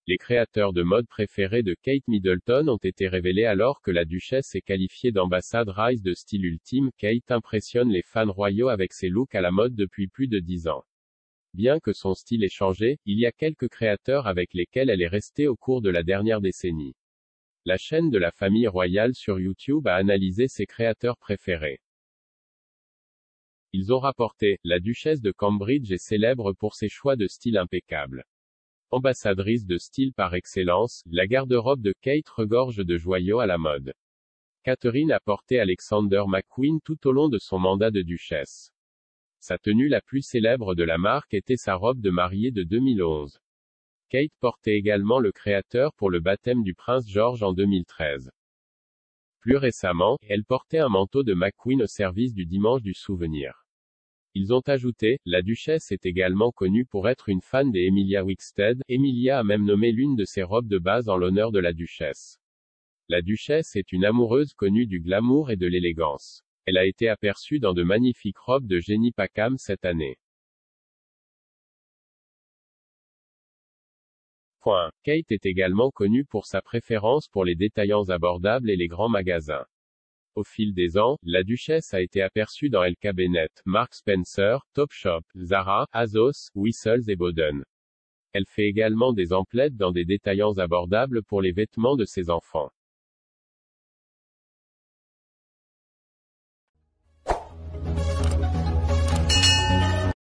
Les créateurs de mode préférés de Kate Middleton ont été révélés alors que la duchesse est qualifiée d'ambassadrice de style ultime. Kate impressionne les fans royaux avec ses looks à la mode depuis plus de 10 ans. Bien que son style ait changé, il y a quelques créateurs avec lesquels elle est restée au cours de la dernière décennie. La chaîne de la famille royale sur YouTube a analysé ses créateurs préférés. Ils ont rapporté, la duchesse de Cambridge est célèbre pour ses choix de style impeccables. Ambassadrice de style par excellence, la garde-robe de Kate regorge de joyaux à la mode. Catherine a porté Alexander McQueen tout au long de son mandat de duchesse. Sa tenue la plus célèbre de la marque était sa robe de mariée de 2011. Kate portait également le créateur pour le baptême du prince George en 2013. Plus récemment, elle portait un manteau de McQueen au service du dimanche du souvenir. Ils ont ajouté, la duchesse est également connue pour être une fan des Emilia Wickstead. Emilia a même nommé l'une de ses robes de base en l'honneur de la duchesse. La duchesse est une amoureuse connue du glamour et de l'élégance. Elle a été aperçue dans de magnifiques robes de Jenny Packham cette année. Kate est également connue pour sa préférence pour les détaillants abordables et les grands magasins. Au fil des ans, la duchesse a été aperçue dans LK Bennett, Marks Spencer, Topshop, Zara, Azos, Whistles et Boden. Elle fait également des emplettes dans des détaillants abordables pour les vêtements de ses enfants.